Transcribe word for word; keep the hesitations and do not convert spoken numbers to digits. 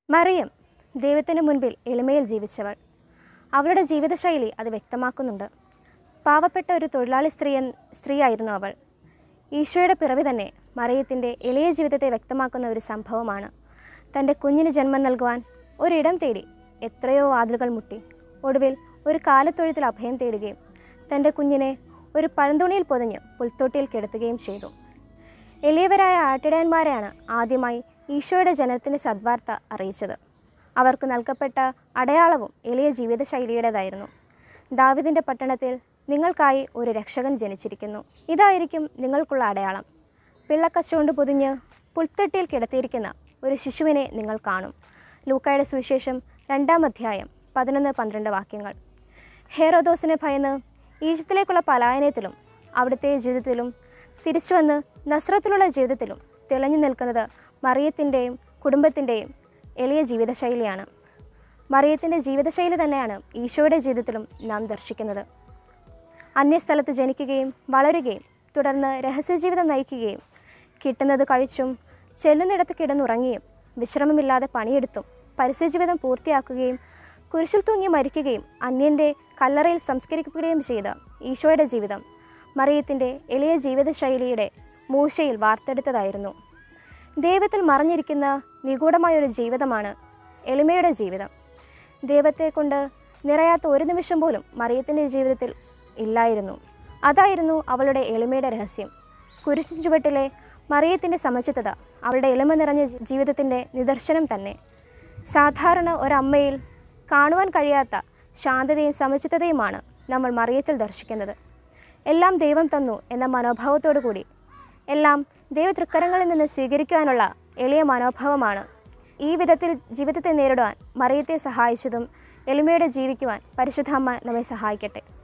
മറിയം ദൈവത്തിന് മുൻപിൽ എളിമയിൽ ജീവിച്ചവൾ. അവളുടെ ജീവിതശൈലി അത് വ്യക്തമാക്കുന്നുണ്ട്. പാവപ്പെട്ട ഒരു തൊഴിലാളി സ്ത്രീ സ്ത്രീയായിരുന്നു അവൾ. ഈശോയുടെ പിറവി തന്നെ മറിയത്തിൻ്റെ എളിയ ജീവിതത്തെ വ്യക്തമാക്കുന്ന ഒരു സംഭവമാണ്. തൻ്റെ കുഞ്ഞിന് ജന്മം നൽകുവാൻ ഒരിടം തേടി എത്രയോ വാതിലുകൾ മുട്ടി ഒടുവിൽ ഒരു കാലത്തൊഴുത്തിൽ അഭയം തേടുകയും തൻ്റെ കുഞ്ഞിനെ ഒരു പഴന്തുണിയിൽ പൊതിഞ്ഞ് പുൽത്തൊട്ടിയിൽ കിടത്തുകയും ചെയ്തു. എളിയവരായ ആട്ടിടയന്മാരെയാണ് ആദ്യമായി ഈശോയുടെ ജനനത്തിൻ്റെ സദ്വാർത്ത അറിയിച്ചത്. അവർക്ക് നൽകപ്പെട്ട അടയാളവും എളിയ ജീവിതശൈലിയുടേതായിരുന്നു. ദാവീദിൻ്റെ പട്ടണത്തിൽ നിങ്ങൾക്കായി ഒരു രക്ഷകൻ ജനിച്ചിരിക്കുന്നു, ഇതായിരിക്കും നിങ്ങൾക്കുള്ള അടയാളം. പിള്ളക്കച്ചുകൊണ്ട് പൊതിഞ്ഞ് പുൽത്തൊട്ടിയിൽ കിടത്തിയിരിക്കുന്ന ഒരു ശിശുവിനെ നിങ്ങൾ കാണും. ലൂക്കായുടെ സുവിശേഷം രണ്ടാം അധ്യായം പതിനൊന്ന് പന്ത്രണ്ട് വാക്യങ്ങൾ. ഹെറോദോസിനെ ഭയന്ന് ഈജിപ്തിലേക്കുള്ള പലായനത്തിലും അവിടുത്തെ ജീവിതത്തിലും തിരിച്ചുവന്ന് നസ്രത്തിലുള്ള ജീവിതത്തിലും തെളിഞ്ഞു നിൽക്കുന്നത് മറിയത്തിൻ്റെയും കുടുംബത്തിൻ്റെയും എളിയ ജീവിതശൈലിയാണ്. മറിയത്തിൻ്റെ ജീവിതശൈലി തന്നെയാണ് ഈശോയുടെ ജീവിതത്തിലും നാം ദർശിക്കുന്നത്. അന്യസ്ഥലത്ത് ജനിക്കുകയും വളരുകയും തുടർന്ന് രഹസ്യജീവിതം നയിക്കുകയും കിട്ടുന്നത് കഴിച്ചും ചെല്ലുന്നിടത്ത് കിടന്നുറങ്ങിയും വിശ്രമമില്ലാതെ പണിയെടുത്തും പരസ്യജീവിതം പൂർത്തിയാക്കുകയും കുരിശിൽ തൂങ്ങി മരിക്കുകയും അന്യൻ്റെ കല്ലറയിൽ സംസ്കരിക്കപ്പെടുകയും ചെയ്ത ഈശോയുടെ ജീവിതം മറിയത്തിൻ്റെ എളിയ ജീവിതശൈലിയുടെ മൂശയിൽ വാർത്തെടുത്തതായിരുന്നു. ദൈവത്തിൽ മറഞ്ഞിരിക്കുന്ന നിഗൂഢമായൊരു ജീവിതമാണ് എളിമയുടെ ജീവിതം. ദൈവത്തെ കൊണ്ട് നിറയാത്ത ഒരു നിമിഷം പോലും മറിയത്തിൻ്റെ ജീവിതത്തിൽ ഇല്ലായിരുന്നു. അതായിരുന്നു അവളുടെ എളിമയുടെ രഹസ്യം. കുരിശു ചുവട്ടിലെ മറിയത്തിൻ്റെ സമചിത്തത അവളുടെ എളിമ നിറഞ്ഞ ജീവിതത്തിൻ്റെ നിദർശനം തന്നെ. സാധാരണ ഒരമ്മയിൽ കാണുവാൻ കഴിയാത്ത ശാന്തതയും സമചിത്തതയുമാണ് നമ്മൾ മറിയത്തിൽ ദർശിക്കുന്നത്. എല്ലാം ദൈവം തന്നു എന്ന മനോഭാവത്തോടു കൂടി എല്ലാം ദൈവതൃക്കരങ്ങളിൽ നിന്ന് സ്വീകരിക്കുവാനുള്ള എളിയ മനോഭാവമാണ് ഈ വിധത്തിൽ ജീവിതത്തെ നേരിടുവാൻ മറിയത്തെ സഹായിച്ചതും എളിമയോടെ ജീവിക്കുവാൻ പരിശുദ്ധ അമ്മ നമ്മെ സഹായിക്കട്ടെ.